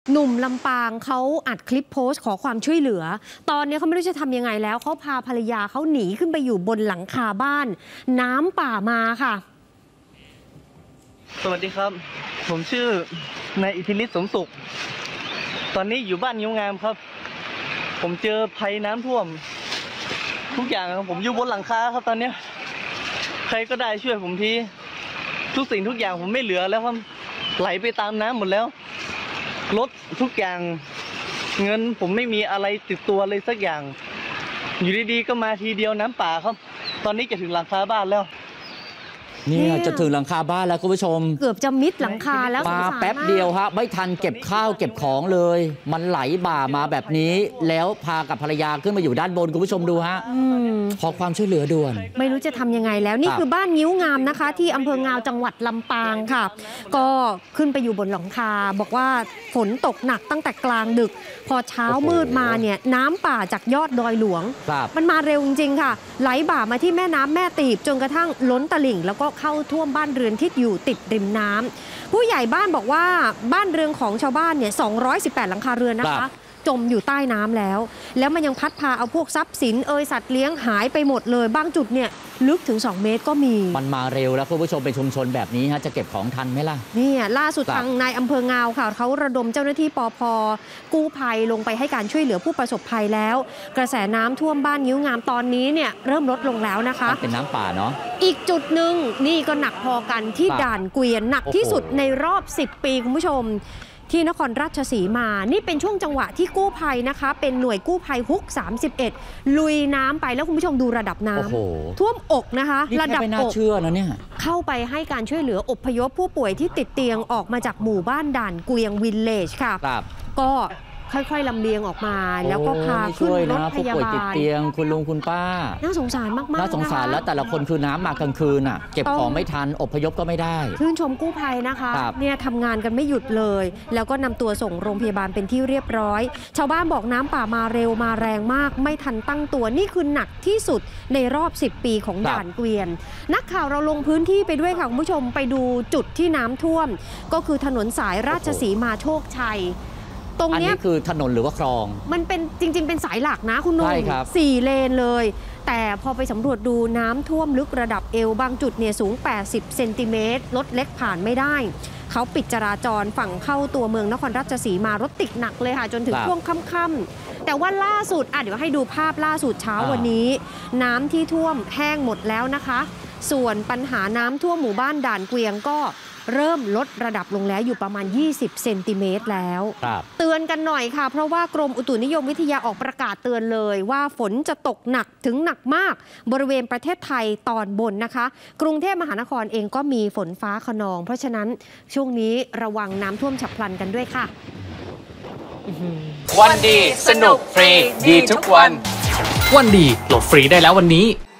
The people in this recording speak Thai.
หนุ่มลำปางเขาอัดคลิปโพสต์ขอความช่วยเหลือตอนนี้เขาไม่รู้จะทำยังไงแล้วเขาพาภรรยาเขาหนีขึ้นไปอยู่บนหลังคาบ้านน้ำป่ามาค่ะสวัสดีครับผมชื่อนายอิทธิฤทธิ์สมสุขตอนนี้อยู่บ้านยิ้วงามครับผมเจอภัยน้ำท่วมทุกอย่างผมอยู่บนหลังคาครับตอนนี้ใครก็ได้ช่วยผมทีทุกสิ่งทุกอย่างผมไม่เหลือแล้วครับไหลไปตามน้ำหมดแล้วรถทุกอย่างเงินผมไม่มีอะไรติดตัวเลยสักอย่างอยู่ดีๆก็มาทีเดียวน้ำป่าครับตอนนี้จะถึงหลังคาบ้านแล้วนี่จะถึงหลังคาบ้านแล้วคุณผู้ชมเกือบจะมิดหลังคาแล้วมาแป๊บเดียวฮะไม่ทันเก็บข้าวเก็บของเลยมันไหลบ่ามาแบบนี้แล้วพากับภรรยาขึ้นมาอยู่ด้านบนคุณผู้ชมดูฮะขอความช่วยเหลือด่วนไม่รู้จะทำยังไงแล้วนี่คือบ้านงิ้วงามนะคะที่อำเภองาวจังหวัดลำปางค่ะก็ขึ้นไปอยู่บนหลังคาบอกว่าฝนตกหนักตั้งแต่กลางดึกพอเช้ามืดมาเนี่ยน้ำป่าจากยอดดอยหลวงมันมาเร็วจริงๆค่ะไหลบ่ามาที่แม่น้ำแม่ตีบจนกระทั่งล้นตลิ่งแล้วก็เข้าท่วมบ้านเรือนที่อยู่ติดริมน้ำผู้ใหญ่บ้านบอกว่าบ้านเรือนของชาวบ้านเนี่ย218หลังคาเรือนนะคะจมอยู่ใต้น้ำแล้วมันยังพัดพาเอาพวกทรัพย์สินสัตว์เลี้ยงหายไปหมดเลยบางจุดเนี่ยลึกถึง2 เมตรก็มีมันมาเร็วแล้วคุณผู้ชมเป็นชุมชนแบบนี้ฮะจะเก็บของทันไหมล่ะนี่ล่าสุดทางนายอำเภองาวค่ะเขาระดมเจ้าหน้าที่ปภ.กู้ภัยลงไปให้การช่วยเหลือผู้ประสบภัยแล้วกระแสน้ำท่วมบ้านงิ้วงามตอนนี้เนี่ยเริ่มลดลงแล้วนะคะเป็นน้ำป่าเนาะอีกจุดหนึ่งนี่ก็หนักพอกันที่ด่านเกวียนหนักที่สุดในรอบ10 ปีคุณผู้ชมที่นครราชสีมานี่เป็นช่วงจังหวะที่กู้ภัยนะคะเป็นหน่วยกู้ภัยฮุก31ลุยน้ำไปแล้วคุณผู้ชมดูระดับน้ำท่วมอกนะคะระดับอกเชื่อนะเนี่ยเข้าไปให้การช่วยเหลืออพยพผู้ป่วยที่ติดเตียงออกมาจากหมู่บ้านด่านเกวียงวิลเลจค่ะก็ค่อยๆลำเลียงออกมาแล้วก็พาขึ้นรถพยาบาลติดเตียงคุณลุงคุณป้าน่าสงสารมากๆน่าสงสารแล้วแต่ละคนคือน้ำมากลางคืนอ่ะเก็บของไม่ทันอพยพก็ไม่ได้ชื่นชมกู้ภัยนะคะเนี่ยทำงานกันไม่หยุดเลยแล้วก็นำตัวส่งโรงพยาบาลเป็นที่เรียบร้อยชาวบ้านบอกน้ำป่ามาเร็วมาแรงมากไม่ทันตั้งตัวนี่คือหนักที่สุดในรอบ10 ปีของด่านเกวียนนักข่าวเราลงพื้นที่ไปด้วยค่ะคุณผู้ชมไปดูจุดที่น้ำท่วมก็คือถนนสายราชสีมาโชคชัยตรงนี้คือถนนหรือว่าคลองมันเป็นจริงๆเป็นสายหลักนะคุณนุ่ม4 เลนเลยแต่พอไปสำรวจดูน้ำท่วมลึกระดับเอวบางจุดเนี่ยสูง80 เซนติเมตรรถเล็กผ่านไม่ได้เขาปิดจราจรฝั่งเข้าตัวเมืองนครราชสีมารถติดหนักเลยค่ะจนถึงช่วงค่ำๆแต่ว่าล่าสุดเดี๋ยวให้ดูภาพล่าสุดเช้าวันนี้น้ำที่ท่วมแห้งหมดแล้วนะคะส่วนปัญหาน้ำท่วมหมู่บ้านด่านเกวียงก็เริ่มลดระดับลงแล้วอยู่ประมาณ20 เซนติเมตรแล้วเตือนกันหน่อยค่ะเพราะว่ากรมอุตุนิยมวิทยาออกประกาศเตือนเลยว่าฝนจะตกหนักถึงหนักมากบริเวณประเทศไทยตอนบนนะคะกรุงเทพมหานครเองก็มีฝนฟ้าคะนองเพราะฉะนั้นช่วงนี้ระวังน้ำท่วมฉับพลันกันด้วยค่ะวันดีสนุกฟรีดีทุกวันวันดีโหลดฟรีได้แล้ววันนี้